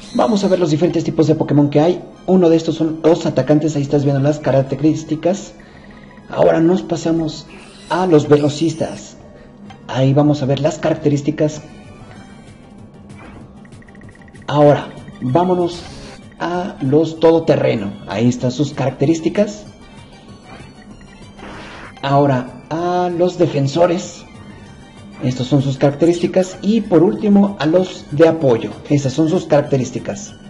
Vamos a ver los diferentes tipos de Pokémon que hay. Uno de estos son los atacantes, ahí estás viendo las características. Ahora nos pasamos a los velocistas. Ahí vamos a ver las características. Ahora, vámonos a los todoterreno. Ahí están sus características. Ahora, a los defensores. Estas son sus características. Y por último, a los de apoyo. Esas son sus características.